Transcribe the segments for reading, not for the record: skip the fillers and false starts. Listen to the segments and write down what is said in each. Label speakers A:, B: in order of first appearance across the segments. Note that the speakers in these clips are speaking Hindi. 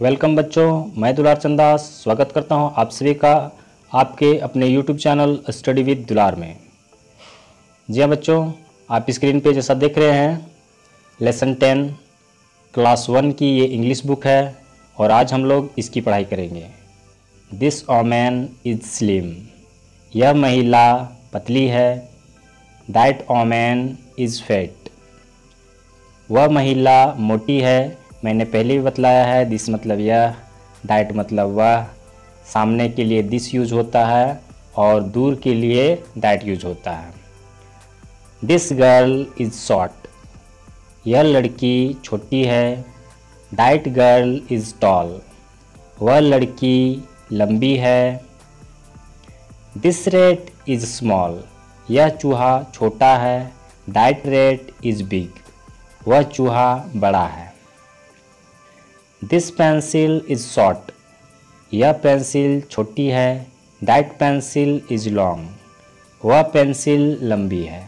A: वेलकम बच्चों, मैं दुलार चंदास स्वागत करता हूं आप सभी का आपके अपने YouTube चैनल स्टडी विद दुलार में। जी हाँ बच्चों, आप स्क्रीन पे जैसा देख रहे हैं लेसन 10 क्लास 1 की ये इंग्लिश बुक है और आज हम लोग इसकी पढ़ाई करेंगे। दिस वोमैन इज स्लिम, यह महिला पतली है। दैट वोमैन इज़ फैट, वह महिला मोटी है। मैंने पहले भी बतलाया है, दिस मतलब यह, दैट मतलब वह, सामने के लिए दिस यूज होता है और दूर के लिए दैट यूज होता है। दिस गर्ल इज़ शॉर्ट, यह लड़की छोटी है। दैट गर्ल इज़ टॉल, वह लड़की लंबी है। दिस रैट इज़ स्मॉल, यह चूहा छोटा है। दैट रैट इज़ बिग, वह चूहा बड़ा है। दिस पेंसिल इज़ शॉर्ट, यह पेंसिल छोटी है। दैट पेंसिल इज़ लॉन्ग, वह पेंसिल लंबी है।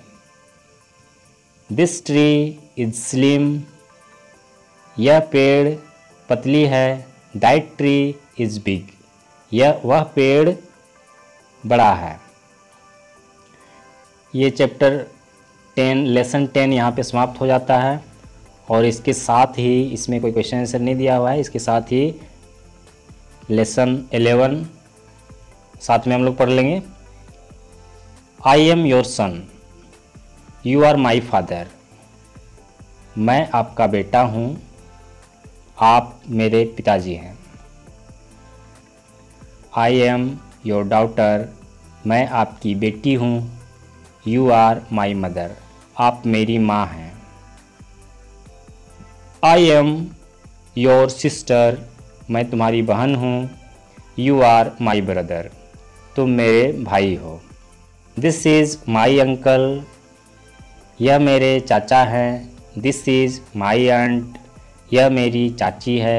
A: दिस ट्री इज़ स्लिम, यह पेड़ पतली है। दैट ट्री इज़ बिग, वह पेड़ बड़ा है। ये चैप्टर 10 लेसन 10 यहाँ पे समाप्त हो जाता है और इसके साथ ही इसमें कोई क्वेश्चन आंसर नहीं दिया हुआ है। इसके साथ ही लेसन 11 साथ में हम लोग पढ़ लेंगे। I am your son, you are my father, मैं आपका बेटा हूँ, आप मेरे पिताजी हैं। आई एम योर डॉटर, मैं आपकी बेटी हूँ। यू आर माई मदर, आप मेरी माँ हैं। आई एम योर सिस्टर, मैं तुम्हारी बहन हूँ। यू आर माई ब्रदर, तुम मेरे भाई हो। दिस इज़ माई अंकल, यह मेरे चाचा हैं। दिस इज़ माई आंट, यह मेरी चाची है।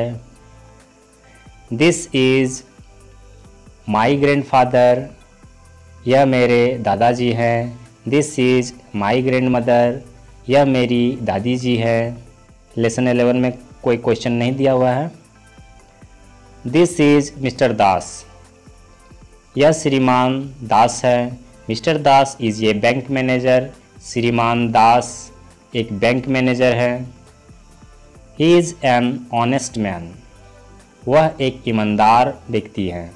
A: दिस इज़ माई ग्रैंडफादर, यह मेरे दादाजी हैं। दिस इज़ माई ग्रैंडमदर, यह मेरी दादी जी है। लेसन 11 में कोई क्वेश्चन नहीं दिया हुआ है। दिस इज़ मिस्टर दास, यह श्रीमान दास है। Mister Das is a bank manager, श्रीमान दास एक बैंक मैनेजर है। He is an honest man, वह एक ईमानदार व्यक्ति है।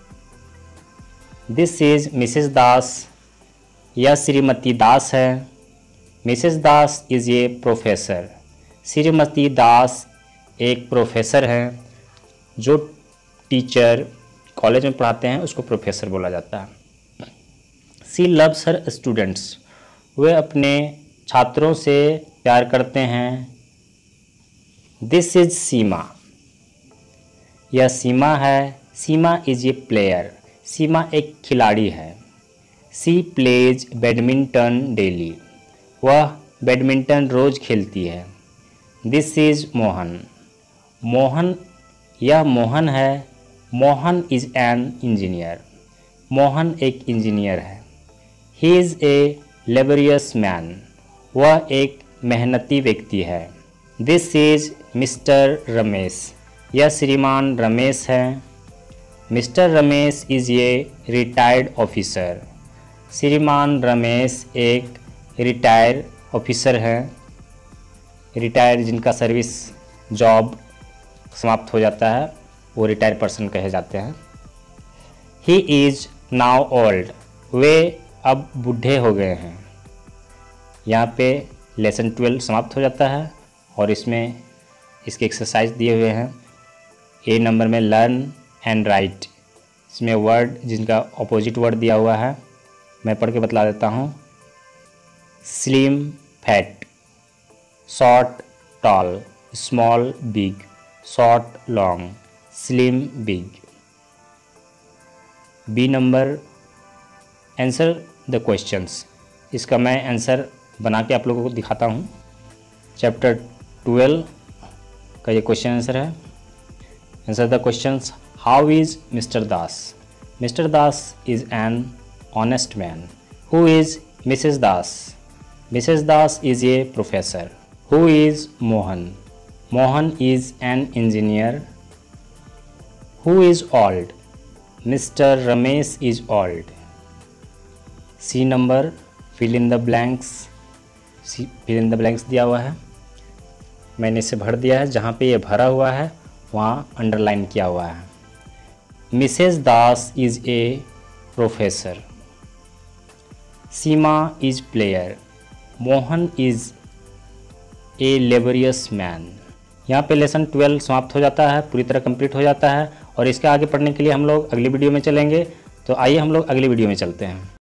A: दिस इज़ मिसेस दास, यह श्रीमती दास है। Mrs Das is a professor, श्रीमती दास एक प्रोफेसर हैं। जो टीचर कॉलेज में पढ़ाते हैं उसको प्रोफेसर बोला जाता है। सी लव्स हर स्टूडेंट्स, वे अपने छात्रों से प्यार करते हैं। दिस इज़ सीमा, यह सीमा है। सीमा इज़ ए प्लेयर, सीमा एक खिलाड़ी है। सी प्लेज बैडमिंटन डेली, वह बैडमिंटन रोज़ खेलती है। दिस इज़ मोहन, मोहन यह मोहन है। Mohan is an engineer, Mohan एक इंजीनियर है। He is a laborious man, वह एक मेहनती व्यक्ति है। दिस इज़ मिस्टर रमेश, यह श्रीमान रमेश है। Mister Ramesh is a retired officer, श्रीमान रमेश एक रिटायर ऑफिसर है। रिटायर जिनका सर्विस जॉब समाप्त हो जाता है वो रिटायर पर्सन कहे जाते हैं। ही इज़ नाउ ओल्ड, वे अब बूढ़े हो गए हैं। यहाँ पे लेसन 12 समाप्त हो जाता है और इसमें इसके एक्सरसाइज दिए हुए हैं। ए नंबर में लर्न एंड राइट, इसमें वर्ड जिनका ऑपोजिट वर्ड दिया हुआ है मैं पढ़ के बतला देता हूँ। Slim fat, short tall, small big, short long, slim big. B number answer the questions, इसका मैं आंसर बना के आप लोगों को दिखाता हूँ। चैप्टर 12 का ये क्वेश्चन आंसर है। Answer the questions. How is Mr Das, Mr Das is an honest man. Who is Mrs Das, Mrs Das is a professor. Who is Mohan? Mohan is an engineer. Who is old? Mr Ramesh is old. C number, fill in the blanks. Fill in the blanks दिया हुआ है, मैंने इसे भर दिया है, जहाँ पे ये भरा हुआ है वहाँ अंडरलाइन किया हुआ है। Mrs Das is a professor. Seema is player. Mohan is a laborious man. यहाँ पे लेसन 12 समाप्त हो जाता है, पूरी तरह कंप्लीट हो जाता है। और इसके आगे पढ़ने के लिए हम लोग अगली वीडियो में चलेंगे। तो आइए हम लोग अगली वीडियो में चलते हैं।